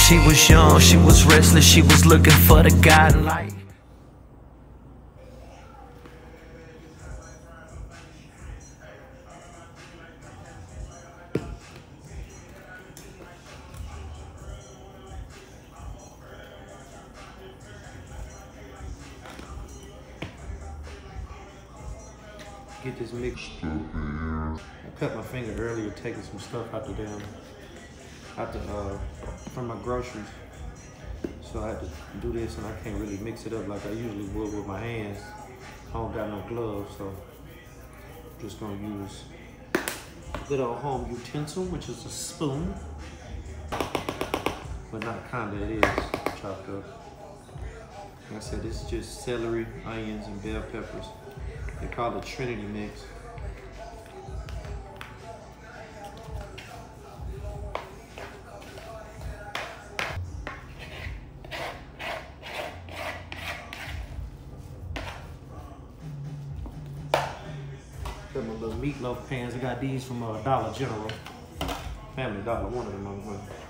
She was young, she was restless, she was looking for the guiding light. Get this mix. I cut my finger earlier taking some stuff out from my groceries. So I had to do this, and I can't really mix it up like I usually would with my hands. I don't got no gloves, so I'm just gonna use a good old home utensil, which is a spoon. But not kinda, it is chopped up. Like I said, this is just celery, onions, and bell peppers. They call it Trinity mix. Got my little meatloaf pans. I got these from Dollar General. Family Dollar, one of them I'm going.